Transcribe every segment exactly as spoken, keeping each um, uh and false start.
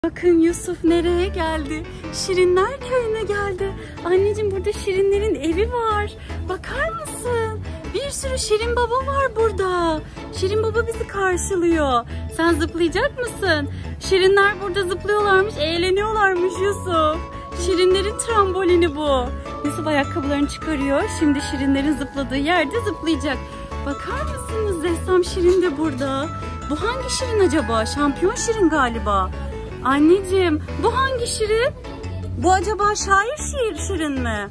Bakın Yusuf nereye geldi? Şirinler köyüne geldi. Anneciğim burada Şirinlerin evi var. Bakar mısın? Bir sürü Şirin baba var burada. Şirin baba bizi karşılıyor. Sen zıplayacak mısın? Şirinler burada zıplıyorlarmış, eğleniyorlarmış Yusuf. Şirinlerin trambolini bu. Yusuf ayakkabılarını çıkarıyor. Şimdi Şirinlerin zıpladığı yerde zıplayacak. Bakar mısınız? Ressam Şirin de burada. Bu hangi Şirin acaba? Şampiyon Şirin galiba. Anneciğim, bu hangi Şirin? Bu acaba şair şiir Şirin mi?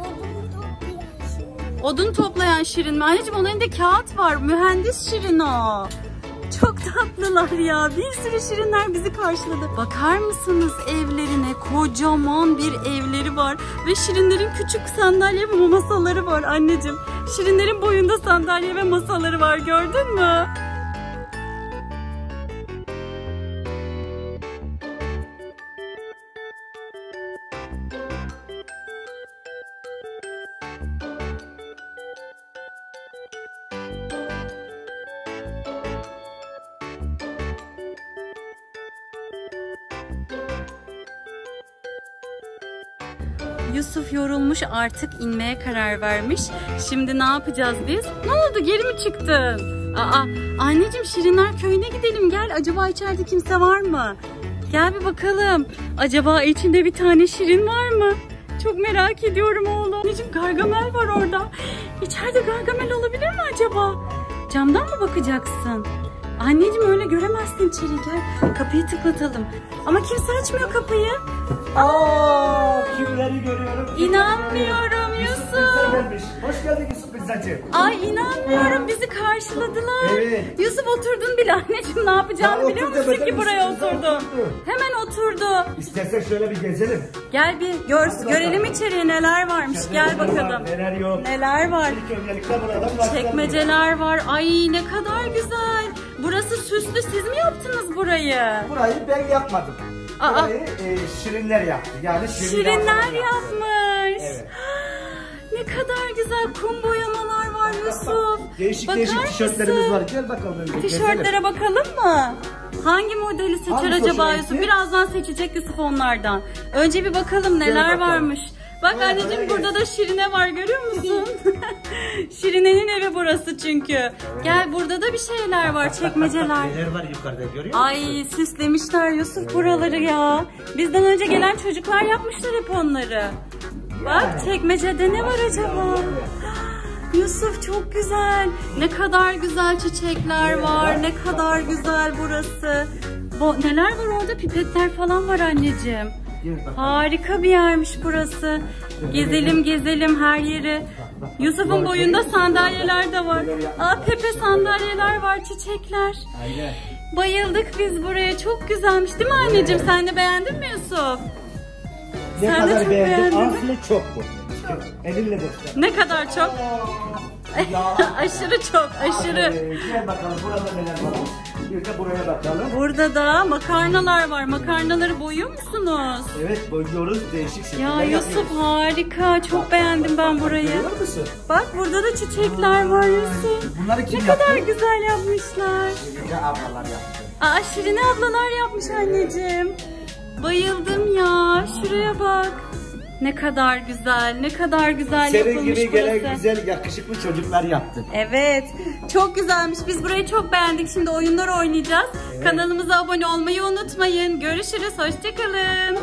Odun toplayan Şirin mi? Anneciğim onun elinde kağıt var. Mühendis Şirin o. Çok tatlılar ya. Bir sürü Şirinler bizi karşıladı. Bakar mısınız evlerine? Kocaman bir evleri var. Ve Şirinlerin küçük sandalye ve masaları var anneciğim. Şirinlerin boyunda sandalye ve masaları var. Gördün mü? Yusuf yorulmuş, artık inmeye karar vermiş. Şimdi ne yapacağız biz? Ne oldu, geri mi çıktın? Aa, anneciğim Şirinler köyüne gidelim, gel. Acaba içeride kimse var mı? Gel bir bakalım. Acaba içinde bir tane Şirin var mı? Çok merak ediyorum oğlum. Anneciğim Gargamel var orada. İçeride Gargamel olabilir mi acaba? Camdan mı bakacaksın? Anneciğim öyle göremezsin içeri, gel. Kapıyı tıklatalım. Ama kimse açmıyor kapıyı. Aa, kimleri görüyorum? İnanmıyorum Yusuf. Yusuf. Hoş geldin Yusuf Pizzacı. Ay inanmıyorum, bizi karşıladılar. Evet. Yusuf oturdun bile anneciğim, ne yapacağını Ya, biliyor otur musun demeden ki buraya Yusuf oturdu. oturdu. Hemen oturdu. İstersen şöyle bir gezelim. Gel bir gör, görelim içeriye neler varmış. Gel bakalım. Neler yok. Neler var? İlk öncelikle buradan başlayalım. Çekmeceler var. Ay ne kadar güzel. Burası süslü. Siz mi yaptınız burayı? Burayı ben yapmadım. Aa. Burayı e, Şirinler yaptı. Yani Şirin Şirinler yaptı. yapmış. Evet. Ne kadar güzel kum boyamalar var Yusuf. Değişik Bakar değişik tişörtlerimiz mısın? var. Gel bakalım. önce Tişörtlere gezelim. bakalım mı? Hangi modeli seçer Hangisi acaba hoşuna Yusuf? gitti? Birazdan seçecek Yusuf onlardan. Önce bir bakalım neler bakalım. varmış. Bak Buraya, anneciğim buraya burada gel. da Şirine var, görüyor musun? Şirine'nin evi burası çünkü. Evet. Gel burada da bir şeyler var, çekmeceler. Neler var yukarıda, görüyor musun? Ay süslemişler Yusuf buraları ya. Bizden önce gelen çocuklar yapmışlar hep onları. Bak çekmecede ne var acaba? Yusuf çok güzel. Ne kadar güzel çiçekler var. Ne kadar güzel burası. Bu, neler var orada? Pipetler falan var anneciğim. Harika bir yermiş burası. Gezelim gezelim her yeri. Yusuf'un boyunda sandalyeler de var. Aa, Pepe sandalyeler var, çiçekler. Bayıldık biz buraya. Çok güzelmiş değil mi anneciğim? Sen de beğendin mi Yusuf? Ne Sen de kadar çok beğendin? beğendin. Aslında çok bu. Elinle göster. Ne kadar çok? Aşırı çok, aşırı. Ee, gel bakalım burada neler var. Bir de buraya bakalım. Burada da makarnalar var. Makarnaları boyuyor musunuz? Evet, boyuyoruz, değişik şekiller Ya Yusuf yapıyoruz. harika. Çok beğendim ben burayı. Görüyor musun? Bak burada da çiçekler var Yusuf. Bunları kim Ne yaptı? kadar güzel yapmışlar. Şirince ablalar yaptı. Aa, Şirine ablalar yapmış anneciğim. Bayıldım ya. Şuraya bak. Ne kadar güzel, ne kadar güzel Senin yapılmış gibi burası. gelen güzel, yakışıklı çocuklar yaptı. Evet, çok güzelmiş. Biz burayı çok beğendik. Şimdi oyunlar oynayacağız. Evet. Kanalımıza abone olmayı unutmayın. Görüşürüz, hoşça kalın.